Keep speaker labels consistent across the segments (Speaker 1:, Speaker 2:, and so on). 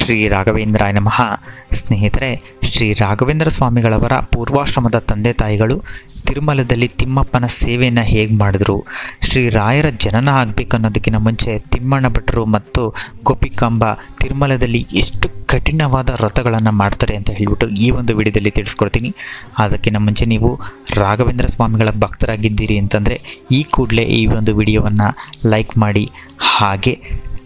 Speaker 1: ಶ್ರೀ ರಾಘವೇಂದ್ರಾಯ ನಮಃ. ಸ್ನೇಹಿತರೆ, ಶ್ರೀ ರಾಘವೇಂದ್ರ ಸ್ವಾಮಿಗಳವರ ಪೂರ್ವಾಶ್ರಮದ ತಂದೆ ತಾಯಿಗಳು ತಿರುಮಲದಲ್ಲಿ ತಿಮ್ಮಪ್ಪನ ಸೇವೆಯನ್ನು ಹೇಗೆ ಮಾಡಿದ್ರು, ಶ್ರೀ ರಾಯರ ಜನನ ಆಗಬೇಕನ್ನೋದಕ್ಕಿಂತ ಮುಂಚೆ ತಿಮ್ಮಣ್ಣ ಭಟ್ರು ಮತ್ತು ಗೋಪಿಕಾಂಬ ತಿರುಮಲದಲ್ಲಿ ಎಷ್ಟು ಕಠಿಣವಾದ ವ್ರತಗಳನ್ನು ಮಾಡ್ತಾರೆ ಅಂತ ಹೇಳಿಬಿಟ್ಟು ಈ ಒಂದು ವಿಡಿಯೋದಲ್ಲಿ ತಿಳಿಸ್ಕೊಡ್ತೀನಿ. ಅದಕ್ಕಿಂತ ಮುಂಚೆ ನೀವು ರಾಘವೇಂದ್ರ ಸ್ವಾಮಿಗಳ ಭಕ್ತರಾಗಿದ್ದೀರಿ ಅಂತಂದರೆ ಈ ಕೂಡಲೇ ಈ ಒಂದು ವಿಡಿಯೋವನ್ನು ಲೈಕ್ ಮಾಡಿ, ಹಾಗೆ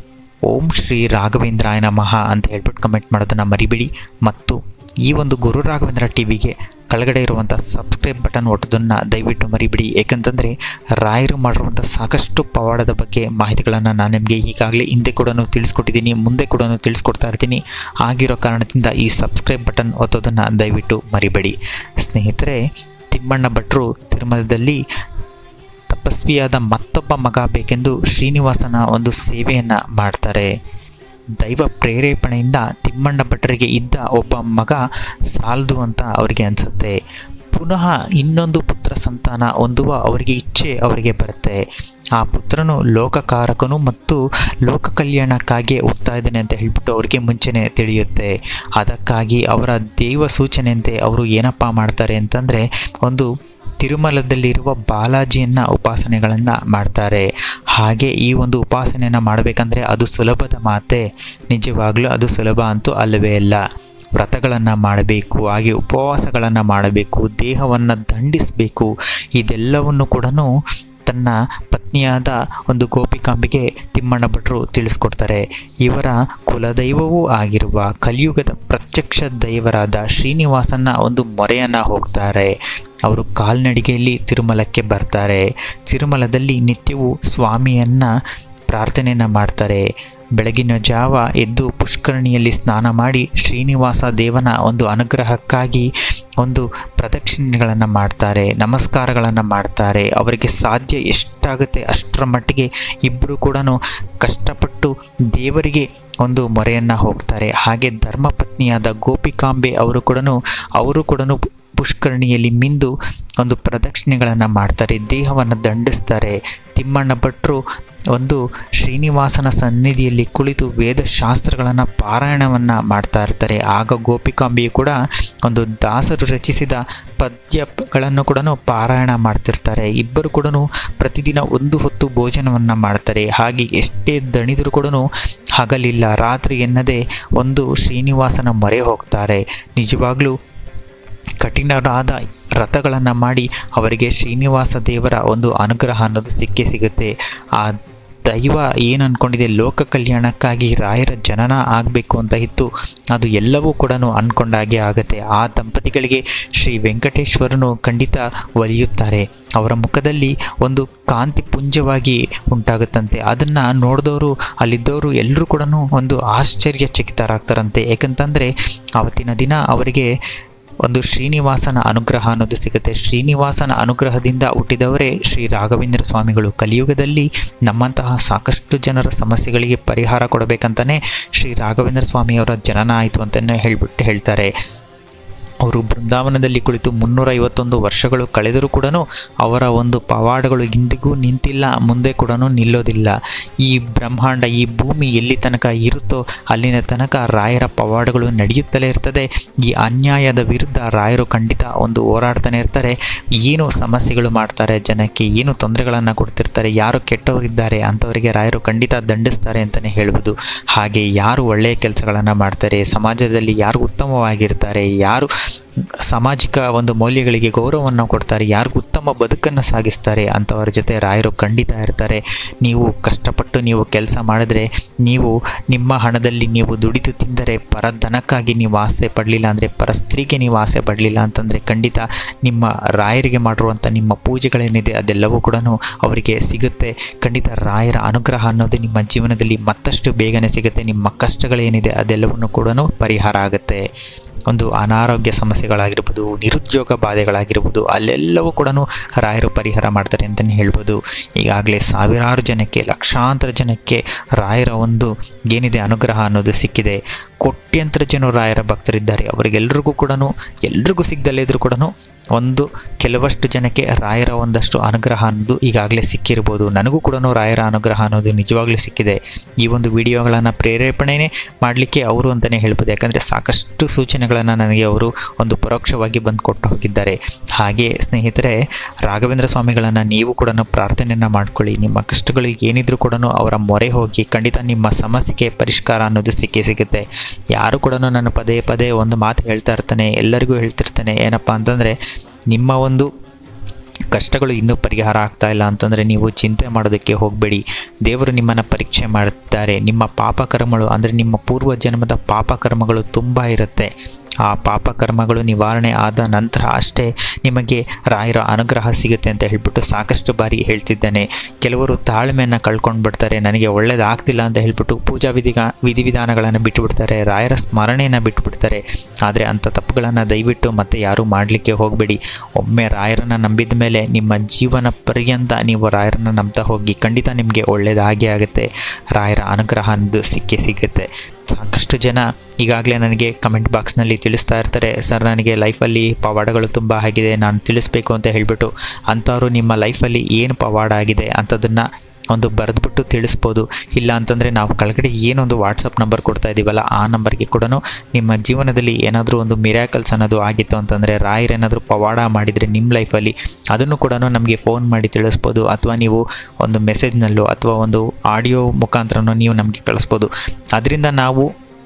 Speaker 1: ಓಂ ಶ್ರೀ ರಾಘವೇಂದ್ರಾಯ ನಮಃ ಅಂತ ಹೇಳ್ಬಿಟ್ಟು ಕಮೆಂಟ್ ಮಾಡೋದನ್ನು ಮರಿಬೇಡಿ. ಮತ್ತು ಈ ಒಂದು ಗುರು ರಾಘವೇಂದ್ರ ಟಿವಿಗೆ ಕೆಳಗಡೆ ಇರುವಂಥ ಸಬ್ಸ್ಕ್ರೈಬ್ ಬಟನ್ ಒಟ್ಟೋದನ್ನು ದಯವಿಟ್ಟು ಮರಿಬಿಡಿ. ಏಕೆಂತಂದರೆ ರಾಯರು ಮಾಡಿರುವಂಥ ಸಾಕಷ್ಟು ಪವಾಡದ ಬಗ್ಗೆ ಮಾಹಿತಿಗಳನ್ನು ನಾನು ನಿಮಗೆ ಈಗಾಗಲೇ ಹಿಂದೆ ಕೂಡ ತಿಳಿಸ್ಕೊಟ್ಟಿದ್ದೀನಿ, ಮುಂದೆ ಕೂಡ ತಿಳಿಸ್ಕೊಡ್ತಾ ಇರ್ತೀನಿ. ಆಗಿರೋ ಕಾರಣದಿಂದ ಈ ಸಬ್ಸ್ಕ್ರೈಬ್ ಬಟನ್ ಒತ್ತೋದನ್ನು ದಯವಿಟ್ಟು ಮರಿಬೇಡಿ. ಸ್ನೇಹಿತರೆ, ತಿಮ್ಮಣ್ಣ ಭಟ್ರು ತಿರುಮಲದಲ್ಲಿ ತಪಸ್ವಿಯಾದ ಮತ್ತೊಬ್ಬ ಮಗ ಬೇಕೆಂದು ಶ್ರೀನಿವಾಸನ ಒಂದು ಸೇವೆಯನ್ನು ಮಾಡ್ತಾರೆ. ದೈವ ಪ್ರೇರೇಪಣೆಯಿಂದ ತಿಮ್ಮಣ್ಣ ಭಟ್ಟರಿಗೆ ಇದ್ದ ಒಬ್ಬ ಮಗ ಸಾಲದು ಅಂತ ಅವರಿಗೆ ಅನಿಸುತ್ತೆ. ಪುನಃ ಇನ್ನೊಂದು ಪುತ್ರ ಸಂತಾನ ಹೊಂದುವ ಅವರಿಗೆ ಇಚ್ಛೆ ಅವರಿಗೆ ಬರುತ್ತೆ. ಆ ಪುತ್ರನು ಲೋಕಕಾರಕನು ಮತ್ತು ಲೋಕ ಕಲ್ಯಾಣಕ್ಕಾಗಿ ಹೋಗ್ತಾ ಇದ್ದಾನೆ ಅಂತ ಹೇಳ್ಬಿಟ್ಟು ಅವರಿಗೆ ಮುಂಚೆನೇ ತಿಳಿಯುತ್ತೆ. ಅದಕ್ಕಾಗಿ ಅವರ ದೈವ ಸೂಚನೆಯಂತೆ ಅವರು ಏನಪ್ಪ ಮಾಡ್ತಾರೆ ಅಂತಂದರೆ, ಒಂದು ತಿರುಮಲದಲ್ಲಿರುವ ಬಾಲಾಜಿಯನ್ನು ಉಪಾಸನೆಗಳನ್ನು ಮಾಡ್ತಾರೆ. ಹಾಗೆ ಈ ಒಂದು ಉಪಾಸನೆಯನ್ನು ಮಾಡಬೇಕಂದ್ರೆ ಅದು ಸುಲಭದ ಮಾತೆ? ನಿಜವಾಗ್ಲೂ ಅದು ಸುಲಭ ಅಂತೂ ಅಲ್ಲವೇ ಅಲ್ಲ. ವ್ರತಗಳನ್ನು ಮಾಡಬೇಕು, ಹಾಗೆ ಉಪವಾಸಗಳನ್ನು ಮಾಡಬೇಕು, ದೇಹವನ್ನು ದಂಡಿಸಬೇಕು. ಇದೆಲ್ಲವನ್ನು ಕೂಡ ತನ್ನ ಪತ್ನಿಯಾದ ಒಂದು ಗೋಪಿಕಾಂಬಿಗೆ ತಿಮ್ಮಣ್ಣ ಭಟ್ರು ತಿಳಿಸ್ಕೊಡ್ತಾರೆ. ಇವರ ಕುಲದೈವವೂ ಆಗಿರುವ ಕಲಿಯುಗದ ಪ್ರತ್ಯಕ್ಷ ದೈವರಾದ ಶ್ರೀನಿವಾಸನ ಒಂದು ಮೊರೆಯನ್ನು ಹೋಗ್ತಾರೆ. ಅವರು ಕಾಲ್ನಡಿಗೆಯಲ್ಲಿ ತಿರುಮಲಕ್ಕೆ ಬರ್ತಾರೆ. ತಿರುಮಲದಲ್ಲಿ ನಿತ್ಯವೂ ಸ್ವಾಮಿಯನ್ನು ಪ್ರಾರ್ಥನೆಯನ್ನು ಮಾಡ್ತಾರೆ. ಬೆಳಗಿನ ಜಾವ ಎದ್ದು ಪುಷ್ಕರಣಿಯಲ್ಲಿ ಸ್ನಾನ ಮಾಡಿ ಶ್ರೀನಿವಾಸ ದೇವನ ಒಂದು ಅನುಗ್ರಹಕ್ಕಾಗಿ ಒಂದು ಪ್ರದಕ್ಷಿಣೆಗಳನ್ನು ಮಾಡ್ತಾರೆ, ನಮಸ್ಕಾರಗಳನ್ನು ಮಾಡ್ತಾರೆ. ಅವರಿಗೆ ಸಾಧ್ಯ ಎಷ್ಟಾಗುತ್ತೆ ಅಷ್ಟರ ಮಟ್ಟಿಗೆ ಇಬ್ಬರು ಕೂಡ ಕಷ್ಟಪಟ್ಟು ದೇವರಿಗೆ ಒಂದು ಮೊರೆಯನ್ನು ಹೋಗ್ತಾರೆ. ಹಾಗೆ ಧರ್ಮಪತ್ನಿಯಾದ ಗೋಪಿಕಾಂಬೆ ಅವರು ಕೂಡ ಪುಷ್ಕರಣಿಯಲ್ಲಿ ಮಿಂದು ಒಂದು ಪ್ರದಕ್ಷಿಣೆಗಳನ್ನು ಮಾಡ್ತಾರೆ, ದೇಹವನ್ನು ದಂಡಿಸ್ತಾರೆ. ತಿಮ್ಮಣ್ಣ ಭಟ್ರು ಒಂದು ಶ್ರೀನಿವಾಸನ ಸನ್ನಿಧಿಯಲ್ಲಿ ಕುಳಿತು ವೇದಶಾಸ್ತ್ರಗಳನ್ನು ಪಾರಾಯಣವನ್ನು ಮಾಡ್ತಾ ಇರ್ತಾರೆ. ಆಗ ಗೋಪಿಕಾಂಬೆಯು ಕೂಡ ಒಂದು ದಾಸರು ರಚಿಸಿದ ಪದ್ಯಗಳನ್ನು ಕೂಡ ಪಾರಾಯಣ ಮಾಡ್ತಿರ್ತಾರೆ. ಇಬ್ಬರು ಕೂಡ ಪ್ರತಿದಿನ ಒಂದು ಹೊತ್ತು ಭೋಜನವನ್ನು ಮಾಡ್ತಾರೆ. ಹಾಗೆ ಎಷ್ಟೇ ದಣಿದರೂ ಕೂಡ ಹಗಲಿಲ್ಲ ರಾತ್ರಿ ಎನ್ನದೇ ಒಂದು ಶ್ರೀನಿವಾಸನ ಮೊರೆ ಹೋಗ್ತಾರೆ. ನಿಜವಾಗ್ಲೂ ಕಠಿಣರಾದ ವ್ರತಗಳನ್ನು ಮಾಡಿ ಅವರಿಗೆ ಶ್ರೀನಿವಾಸ ದೇವರ ಒಂದು ಅನುಗ್ರಹ ಅನ್ನೋದು ಸಿಕ್ಕೇ ಸಿಗುತ್ತೆ. ಆ ದೈವ ಏನು ಅಂದ್ಕೊಂಡಿದೆ, ಲೋಕ ಕಲ್ಯಾಣಕ್ಕಾಗಿ ರಾಯರ ಜನನ ಆಗಬೇಕು ಅಂತ ಇತ್ತು, ಅದು ಎಲ್ಲವೂ ಕೂಡ ಅಂದ್ಕೊಂಡಾಗೆ ಆಗುತ್ತೆ. ಆ ದಂಪತಿಗಳಿಗೆ ಶ್ರೀ ವೆಂಕಟೇಶ್ವರನು ಖಂಡಿತ ಒಲಿಯುತ್ತಾರೆ. ಅವರ ಮುಖದಲ್ಲಿ ಒಂದು ಕಾಂತಿ ಪುಂಜವಾಗಿ ಉಂಟಾಗುತ್ತಂತೆ. ಅದನ್ನು ನೋಡಿದವರು ಅಲ್ಲಿದ್ದವರು ಎಲ್ಲರೂ ಕೂಡ ಒಂದು ಆಶ್ಚರ್ಯಚಕಿತರಾಗ್ತಾರಂತೆ. ಏಕೆಂತಂದರೆ ಆವತ್ತಿನ ದಿನ ಅವರಿಗೆ ಒಂದು ಶ್ರೀನಿವಾಸನ ಅನುಗ್ರಹ ಅನ್ನೋದು ಸಿಗುತ್ತೆ. ಶ್ರೀನಿವಾಸನ ಅನುಗ್ರಹದಿಂದ ಹುಟ್ಟಿದವರೇ ಶ್ರೀ ರಾಘವೇಂದ್ರ ಸ್ವಾಮಿಗಳು. ಕಲಿಯುಗದಲ್ಲಿ ನಮ್ಮಂತಹ ಸಾಕಷ್ಟು ಜನರ ಸಮಸ್ಯೆಗಳಿಗೆ ಪರಿಹಾರ ಕೊಡಬೇಕಂತಲೇ ಶ್ರೀ ರಾಘವೇಂದ್ರ ಸ್ವಾಮಿಯವರ ಜನನ ಆಯಿತು ಅಂತಲೇ ಹೇಳ್ತಾರೆ. ಅವರು ಬೃಂದಾವನದಲ್ಲಿ ಕುಳಿತು 351 ವರ್ಷಗಳು ಕಳೆದರೂ ಕೂಡ ಅವರ ಒಂದು ಪವಾಡಗಳು ಇಂದಿಗೂ ನಿಂತಿಲ್ಲ, ಮುಂದೆ ಕೂಡ ನಿಲ್ಲೋದಿಲ್ಲ. ಈ ಬ್ರಹ್ಮಾಂಡ, ಈ ಭೂಮಿ ಎಲ್ಲಿ ತನಕ ಇರುತ್ತೋ ಅಲ್ಲಿನ ತನಕ ರಾಯರ ಪವಾಡಗಳು ನಡೆಯುತ್ತಲೇ ಇರ್ತದೆ. ಈ ಅನ್ಯಾಯದ ವಿರುದ್ಧ ರಾಯರು ಖಂಡಿತ ಒಂದು ಹೋರಾಡ್ತಾನೆ ಇರ್ತಾರೆ. ಏನು ಸಮಸ್ಯೆಗಳು ಮಾಡ್ತಾರೆ, ಜನಕ್ಕೆ ಏನು ತೊಂದರೆಗಳನ್ನು ಕೊಡ್ತಿರ್ತಾರೆ, ಯಾರು ಕೆಟ್ಟವರಿದ್ದಾರೆ ಅಂಥವರಿಗೆ ರಾಯರು ಖಂಡಿತ ದಂಡಿಸ್ತಾರೆ ಅಂತಲೇ ಹೇಳ್ಬೋದು. ಹಾಗೆ ಯಾರು ಒಳ್ಳೆಯ ಕೆಲಸಗಳನ್ನು ಮಾಡ್ತಾರೆ, ಸಮಾಜದಲ್ಲಿ ಯಾರು ಉತ್ತಮವಾಗಿರ್ತಾರೆ, ಯಾರು ಸಾಮಾಜಿಕ ಒಂದು ಮೌಲ್ಯಗಳಿಗೆ ಗೌರವವನ್ನು ಕೊಡ್ತಾರೆ, ಯಾರಿಗೂ ಉತ್ತಮ ಬದುಕನ್ನು ಸಾಗಿಸ್ತಾರೆ ಅಂಥವ್ರ ಜೊತೆ ರಾಯರು ಖಂಡಿತ ಇರ್ತಾರೆ. ನೀವು ಕಷ್ಟಪಟ್ಟು ನೀವು ಕೆಲಸ ಮಾಡಿದ್ರೆ, ನೀವು ನಿಮ್ಮ ಹಣದಲ್ಲಿ ನೀವು ದುಡಿದು ತಿಂದರೆ, ಪರಧನಕ್ಕಾಗಿ ನೀವು ಆಸೆ ಪಡಲಿಲ್ಲ ಅಂದರೆ, ಪರಸ್ತ್ರೀಗೆ ನೀವು ಆಸೆ ಪಡಲಿಲ್ಲ ಅಂತಂದರೆ ಖಂಡಿತ ನಿಮ್ಮ ರಾಯರಿಗೆ ಮಾಡಿರುವಂಥ ನಿಮ್ಮ ಪೂಜೆಗಳೇನಿದೆ ಅದೆಲ್ಲವೂ ಕೂಡ ಅವರಿಗೆ ಸಿಗುತ್ತೆ. ಖಂಡಿತ ರಾಯರ ಅನುಗ್ರಹ ಅನ್ನೋದು ನಿಮ್ಮ ಜೀವನದಲ್ಲಿ ಮತ್ತಷ್ಟು ಬೇಗನೆ ಸಿಗುತ್ತೆ. ನಿಮ್ಮ ಕಷ್ಟಗಳೇನಿದೆ ಅದೆಲ್ಲವನ್ನು ಕೂಡ ಪರಿಹಾರ ಆಗುತ್ತೆ. ಒಂದು ಅನಾರೋಗ್ಯ ಸಮಸ್ಯೆಗಳಾಗಿರ್ಬೋದು, ನಿರುದ್ಯೋಗ ಬಾಧೆಗಳಾಗಿರ್ಬೋದು, ಅಲ್ಲೆಲ್ಲವೂ ಕೂಡ ರಾಯರು ಪರಿಹಾರ ಮಾಡ್ತಾರೆ ಅಂತಲೇ ಹೇಳ್ಬೋದು. ಈಗಾಗಲೇ ಸಾವಿರಾರು ಜನಕ್ಕೆ, ಲಕ್ಷಾಂತರ ಜನಕ್ಕೆ ರಾಯರ ಒಂದು ಏನಿದೆ ಅನುಗ್ರಹ ಅನ್ನೋದು ಸಿಕ್ಕಿದೆ. ಕೋಟ್ಯಂತರ ಜನರು ರಾಯರ ಭಕ್ತರಿದ್ದಾರೆ. ಅವರಿಗೆಲ್ಲರಿಗೂ ಕೂಡ, ಎಲ್ರಿಗೂ ಸಿಗದಲ್ಲೇ ಇದ್ರೂ ಕೂಡ ಒಂದು ಕೆಲವಷ್ಟು ಜನಕ್ಕೆ ರಾಯರ ಒಂದಷ್ಟು ಅನುಗ್ರಹ ಅನ್ನೋದು ಈಗಾಗಲೇ ಸಿಕ್ಕಿರ್ಬೋದು. ನನಗೂ ಕೂಡ ರಾಯರ ಅನುಗ್ರಹ ಅನ್ನೋದು ನಿಜವಾಗ್ಲೂ ಸಿಕ್ಕಿದೆ. ಈ ಒಂದು ವಿಡಿಯೋಗಳನ್ನು ಪ್ರೇರೇಪಣೆನೇ ಮಾಡಲಿಕ್ಕೆ ಅವರು ಅಂತಲೇ ಹೇಳ್ಬೋದು. ಯಾಕಂದರೆ ಸಾಕಷ್ಟು ಸೂಚನೆಗಳನ್ನು ನನಗೆ ಅವರು ಒಂದು ಪರೋಕ್ಷವಾಗಿ ಬಂದು ಕೊಟ್ಟು ಹೋಗಿದ್ದಾರೆ. ಹಾಗೆ ಸ್ನೇಹಿತರೆ, ರಾಘವೇಂದ್ರ ಸ್ವಾಮಿಗಳನ್ನು ನೀವು ಕೂಡ ಪ್ರಾರ್ಥನೆಯನ್ನು ಮಾಡ್ಕೊಳ್ಳಿ. ನಿಮ್ಮ ಕಷ್ಟಗಳು ಏನಿದ್ರೂ ಕೂಡ ಅವರ ಮೊರೆ ಹೋಗಿ ಖಂಡಿತ ನಿಮ್ಮ ಸಮಸ್ಯೆಗೆ ಪರಿಷ್ಕಾರ ಅನ್ನೋದು ಸಿಗುತ್ತೆ. ಯಾರು ಕೂಡ ನಾನು ಪದೇ ಪದೇ ಒಂದು ಮಾತು ಹೇಳ್ತಾ ಇರ್ತಾನೆ, ಎಲ್ಲರಿಗೂ ಹೇಳ್ತಿರ್ತಾನೆ, ಏನಪ್ಪ ಅಂತಂದರೆ ನಿಮ್ಮ ಒಂದು ಕಷ್ಟಗಳು ಇನ್ನೂ ಪರಿಹಾರ ಆಗ್ತಾ ಇಲ್ಲ ಅಂತಂದರೆ ನೀವು ಚಿಂತೆ ಮಾಡೋದಕ್ಕೆ ಹೋಗಬೇಡಿ. ದೇವರು ನಿಮ್ಮನ್ನು ಪರೀಕ್ಷೆ ಮಾಡುತ್ತಾರೆ. ನಿಮ್ಮ ಪಾಪಕರ್ಮಗಳು ಅಂದರೆ ನಿಮ್ಮ ಪೂರ್ವ ಜನ್ಮದ ಪಾಪಕರ್ಮಗಳು ತುಂಬ ಇರುತ್ತೆ. ಆ ಪಾಪಕರ್ಮಗಳು ನಿವಾರಣೆ ಆದ ನಂತರ ಅಷ್ಟೇ ನಿಮಗೆ ರಾಯರ ಅನುಗ್ರಹ ಸಿಗುತ್ತೆ ಅಂತ ಹೇಳ್ಬಿಟ್ಟು ಸಾಕಷ್ಟು ಬಾರಿ ಹೇಳ್ತಿದ್ದೇನೆ. ಕೆಲವರು ತಾಳ್ಮೆಯನ್ನು ಕಳ್ಕೊಂಡು ಬಿಡ್ತಾರೆ. ನನಗೆ ಒಳ್ಳೇದಾಗ್ತಿಲ್ಲ ಅಂತ ಹೇಳ್ಬಿಟ್ಟು ಪೂಜಾ ವಿಧಿವಿಧಾನಗಳನ್ನು ಬಿಟ್ಟುಬಿಡ್ತಾರೆ, ರಾಯರ ಸ್ಮರಣೆಯನ್ನು ಬಿಟ್ಟುಬಿಡ್ತಾರೆ. ಆದರೆ ಅಂಥ ತಪ್ಪುಗಳನ್ನು ದಯವಿಟ್ಟು ಮತ್ತೆ ಯಾರೂ ಮಾಡಲಿಕ್ಕೆ ಹೋಗಬೇಡಿ. ಒಮ್ಮೆ ರಾಯರನ್ನು ನಂಬಿದ ಮೇಲೆ ನಿಮ್ಮ ಜೀವನ ಪರ್ಯಂತ ನೀವು ರಾಯರನ್ನು ನಂಬ್ತಾ ಹೋಗಿ, ಖಂಡಿತ ನಿಮಗೆ ಒಳ್ಳೆಯದಾಗೇ ಆಗುತ್ತೆ. ರಾಯರ ಅನುಗ್ರಹ ಅನ್ನೋದು ಸಿಗುತ್ತೆ. ಸಾಕಷ್ಟು ಜನ ಈಗಾಗಲೇ ನನಗೆ ಕಮೆಂಟ್ ಬಾಕ್ಸ್ನಲ್ಲಿ ತಿಳಿಸ್ತಾ ಇರ್ತಾರೆ, ಸರ್ ನನಗೆ ಲೈಫಲ್ಲಿ ಪವಾಡಗಳು ತುಂಬ ಆಗಿದೆ, ನಾನು ತಿಳಿಸ್ಬೇಕು ಅಂತ ಹೇಳಿಬಿಟ್ಟು. ಅಂಥವರು ನಿಮ್ಮ ಲೈಫಲ್ಲಿ ಏನು ಪವಾಡ ಆಗಿದೆ ಅಂಥದ್ದನ್ನು ಒಂದು ಬರೆದ್ಬಿಟ್ಟು ತಿಳಿಸ್ಬೋದು. ಇಲ್ಲ ಅಂತಂದರೆ ನಾವು ಕೆಳಗಡೆ ಏನೊಂದು ವಾಟ್ಸಪ್ ನಂಬರ್ ಕೊಡ್ತಾ ಇದ್ದೀವಲ್ಲ, ಆ ನಂಬರ್ಗೆ ಕೂಡ ನಿಮ್ಮ ಜೀವನದಲ್ಲಿ ಏನಾದರೂ ಒಂದು ಮಿರಾಕಲ್ಸ್ ಅನ್ನೋದು ಆಗಿತ್ತು ಅಂತಂದರೆ, ರಾಯರೇನಾದರೂ ಪವಾಡ ಮಾಡಿದರೆ ನಿಮ್ಮ ಲೈಫಲ್ಲಿ, ಅದನ್ನು ಕೂಡ ನಮಗೆ ಫೋನ್ ಮಾಡಿ ತಿಳಿಸ್ಬೋದು. ಅಥವಾ ನೀವು ಒಂದು ಮೆಸೇಜ್ನಲ್ಲೋ ಅಥವಾ ಒಂದು ಆಡಿಯೋ ಮುಖಾಂತರನೋ ನೀವು ನಮಗೆ ಕಳಿಸ್ಬೋದು. ಅದರಿಂದ ನಾವು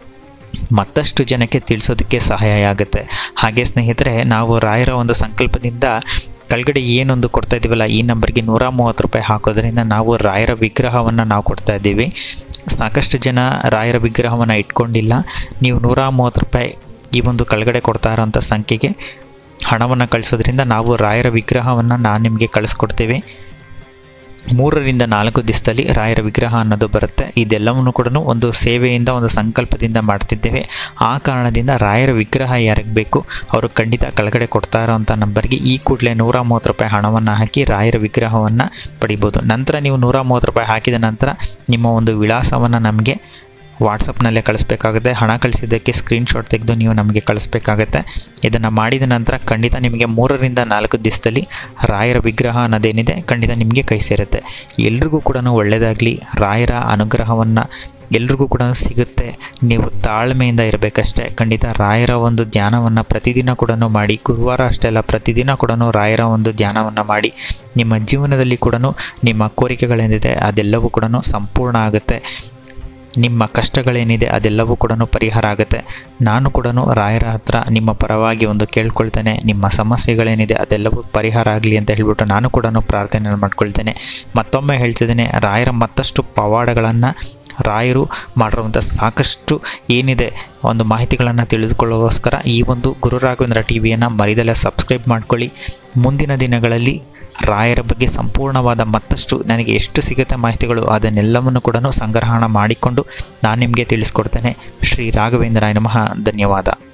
Speaker 1: ಮತ್ತಷ್ಟು ಜನಕ್ಕೆ ತಿಳಿಸೋದಕ್ಕೆ ಸಹಾಯ ಆಗುತ್ತೆ. ಹಾಗೆ ಸ್ನೇಹಿತರೆ, ನಾವು ರಾಯರ ಒಂದು ಸಂಕಲ್ಪದಿಂದ ಕೆಳಗಡೆ ಏನೊಂದು ಕೊಡ್ತಾ ಇದ್ದೀವಲ್ಲ, ಈ ನಂಬರ್ಗೆ 130 ರೂಪಾಯಿ ಹಾಕೋದ್ರಿಂದ ನಾವು ರಾಯರ ವಿಗ್ರಹವನ್ನು ನಾವು ಕೊಡ್ತಾ ಇದ್ದೀವಿ. ಸಾಕಷ್ಟು ಜನ ರಾಯರ ವಿಗ್ರಹವನ್ನು ಇಟ್ಕೊಂಡಿಲ್ಲ. ನೀವು 130 ರೂಪಾಯಿ ಈ ಒಂದು ಕೆಳಗಡೆ ಕೊಡ್ತಾ ಇರೋಂಥ ಸಂಖ್ಯೆಗೆ ಹಣವನ್ನು ಕಳಿಸೋದ್ರಿಂದ ನಾವು ರಾಯರ ವಿಗ್ರಹವನ್ನು ನಾನು ನಿಮಗೆ ಕಳಿಸ್ಕೊಡ್ತೀವಿ. 3 ರಿಂದ 4 ದಿವಸದಲ್ಲಿ ರಾಯರ ವಿಗ್ರಹ ಅನ್ನೋದು ಬರುತ್ತೆ. ಇದೆಲ್ಲವನ್ನು ಕೂಡ ಒಂದು ಸೇವೆಯಿಂದ, ಒಂದು ಸಂಕಲ್ಪದಿಂದ ಮಾಡ್ತಿದ್ದೇವೆ. ಆ ಕಾರಣದಿಂದ ರಾಯರ ವಿಗ್ರಹ ಯಾರಿಗೆ ಬೇಕು ಅವರು ಖಂಡಿತ ಕೆಳಗಡೆ ಕೊಡ್ತಾ ಇರೋವಂಥ ನಂಬರ್ಗೆ ಈ ಕೂಡಲೇ 130 ರೂಪಾಯಿ ಹಣವನ್ನು ಹಾಕಿ ರಾಯರ ವಿಗ್ರಹವನ್ನು ಪಡಿಬೋದು. ನಂತರ ನೀವು 130 ರೂಪಾಯಿ ಹಾಕಿದ ನಂತರ ನಿಮ್ಮ ಒಂದು ವಿಳಾಸವನ್ನು ನಮಗೆ ವಾಟ್ಸಪ್ನಲ್ಲೇ ಕಳಿಸ್ಬೇಕಾಗುತ್ತೆ. ಹಣ ಕಳಿಸಿದ್ದಕ್ಕೆ ಸ್ಕ್ರೀನ್ಶಾಟ್ ತೆಗೆದು ನೀವು ನಮಗೆ ಕಳಿಸ್ಬೇಕಾಗತ್ತೆ. ಇದನ್ನು ಮಾಡಿದ ನಂತರ ಖಂಡಿತ ನಿಮಗೆ 3 ರಿಂದ 4 ದಿವಸದಲ್ಲಿ ರಾಯರ ವಿಗ್ರಹ ಅನ್ನೋದೇನಿದೆ ಖಂಡಿತ ನಿಮಗೆ ಕೈ ಸೇರುತ್ತೆ. ಎಲ್ರಿಗೂ ಕೂಡ ಒಳ್ಳೆಯದಾಗಲಿ. ರಾಯರ ಅನುಗ್ರಹವನ್ನು ಎಲ್ರಿಗೂ ಕೂಡ ಸಿಗುತ್ತೆ. ನೀವು ತಾಳ್ಮೆಯಿಂದ ಇರಬೇಕಷ್ಟೇ. ಖಂಡಿತ ರಾಯರ ಒಂದು ಧ್ಯಾನವನ್ನು ಪ್ರತಿದಿನ ಕೂಡ ಮಾಡಿ. ಗುರುವಾರ ಅಷ್ಟೇ ಅಲ್ಲ, ಪ್ರತಿದಿನ ಕೂಡ ರಾಯರ ಒಂದು ಧ್ಯಾನವನ್ನು ಮಾಡಿ. ನಿಮ್ಮ ಜೀವನದಲ್ಲಿ ಕೂಡ ನಿಮ್ಮ ಕೋರಿಕೆಗಳೇನಿದೆ ಅದೆಲ್ಲವೂ ಕೂಡ ಸಂಪೂರ್ಣ ಆಗುತ್ತೆ. ನಿಮ್ಮ ಕಷ್ಟಗಳೇನಿದೆ ಅದೆಲ್ಲವೂ ಕೂಡ ಪರಿಹಾರ ಆಗುತ್ತೆ. ನಾನು ಕೂಡ ರಾಯರ ಹತ್ರ ನಿಮ್ಮ ಪರವಾಗಿ ಒಂದು ಕೇಳ್ಕೊಳ್ತೇನೆ, ನಿಮ್ಮ ಸಮಸ್ಯೆಗಳೇನಿದೆ ಅದೆಲ್ಲವೂ ಪರಿಹಾರ ಆಗಲಿ ಅಂತ ಹೇಳ್ಬಿಟ್ಟು ನಾನು ಕೂಡ ಪ್ರಾರ್ಥನೆ ಮಾಡ್ಕೊಳ್ತೇನೆ. ಮತ್ತೊಮ್ಮೆ ಹೇಳ್ತಿದ್ದೇನೆ, ರಾಯರ ಮತ್ತಷ್ಟು ಪವಾಡಗಳನ್ನು, ರಾಯರು ಮಾಡಿರುವಂಥ ಸಾಕಷ್ಟು ಏನಿದೆ ಒಂದು ಮಾಹಿತಿಗಳನ್ನು ತಿಳಿದುಕೊಳ್ಳೋಗೋಸ್ಕರ ಈ ಒಂದು ಗುರು ರಾಘವೇಂದ್ರ ಟಿವಿಯನ್ನು ಮರಿದಲ್ಲೇ ಸಬ್ಸ್ಕ್ರೈಬ್ ಮಾಡ್ಕೊಳ್ಳಿ. ಮುಂದಿನ ದಿನಗಳಲ್ಲಿ ರಾಯರ ಬಗ್ಗೆ ಸಂಪೂರ್ಣವಾದ ಮತ್ತಷ್ಟು ನನಗೆ ಎಷ್ಟು ಸಿಗುತ್ತೆ ಮಾಹಿತಿಗಳು ಅದನ್ನೆಲ್ಲವನ್ನು ಕೂಡ ಸಂಗ್ರಹಣ ಮಾಡಿಕೊಂಡು ನಾನು ನಿಮಗೆ ತಿಳಿಸ್ಕೊಡ್ತೇನೆ. ಶ್ರೀ ರಾಘವೇಂದ್ರಾಯ ನಮಃ. ಧನ್ಯವಾದ.